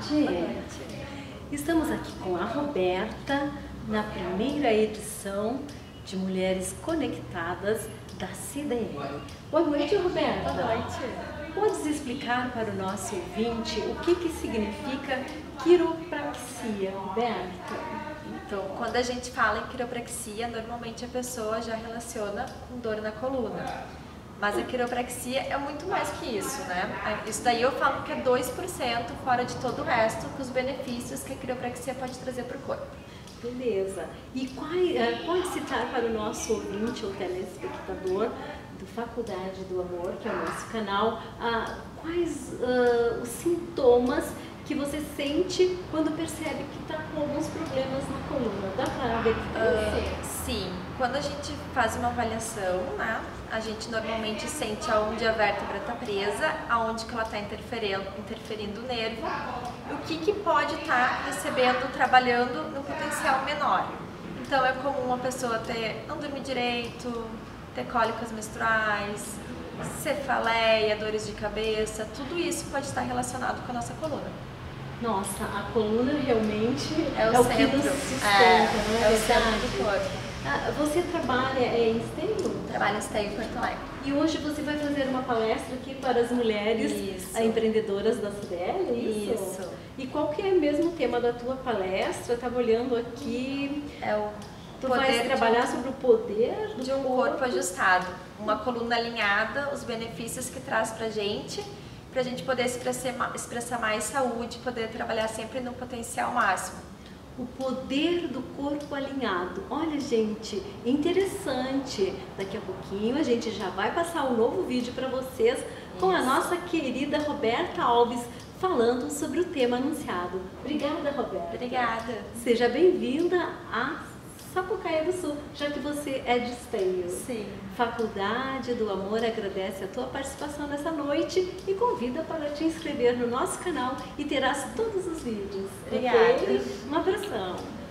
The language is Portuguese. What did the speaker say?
noite. Boa noite. Estamos aqui com a Roberta na primeira edição de Mulheres Conectadas da CDL. Boa noite, Roberta. Boa noite. Podes explicar para o nosso ouvinte o que significa quiropraxia, Roberta? Então, quando a gente fala em quiropraxia, normalmente a pessoa já relaciona com dor na coluna. Mas a quiropraxia é muito mais que isso, né? Isso daí eu falo que é 2% fora de todo o resto, com os benefícios que a quiropraxia pode trazer para o corpo. Beleza. E pode citar para o nosso ouvinte ou telespectador do Faculdade do Amor, que é o nosso canal, quais os sintomas que você sente quando percebe que está com alguns problemas na coluna? Dá para ver que Sim, quando a gente faz uma avaliação, né, a gente normalmente sente aonde a vértebra está presa, aonde que ela está interferindo o nervo, e o que pode estar recebendo, trabalhando no potencial menor. Então é comum a pessoa não dormir direito, ter cólicas menstruais, cefaleia, dores de cabeça, tudo isso pode estar relacionado com a nossa coluna. Nossa, a coluna realmente é o centro, que nos sustenta, não é o centro do verdade? corpo. Você trabalha em Esteio? Trabalho em Esteio, Porto Alegre. E hoje você vai fazer uma palestra aqui para as mulheres empreendedoras da CDL, é isso? Isso. E qual que é mesmo o tema da tua palestra? Eu estava olhando aqui. Tu vais trabalhar sobre o poder de um corpo ajustado, uma coluna alinhada, os benefícios que traz pra gente poder expressar mais saúde, poder trabalhar sempre no potencial máximo. O poder do corpo alinhado. Olha, gente, interessante. Daqui a pouquinho a gente já vai passar um novo vídeo para vocês com a nossa querida Roberta Alves falando sobre o tema anunciado. Obrigada, Roberta. Obrigada. Seja bem-vinda a Sapucaia do Sul, já que você é de Esteio. Sim. Faculdade do Amor agradece a tua participação nessa noite e convida para te inscrever no nosso canal e terás todos os vídeos. Obrigada. Okay? Um abração.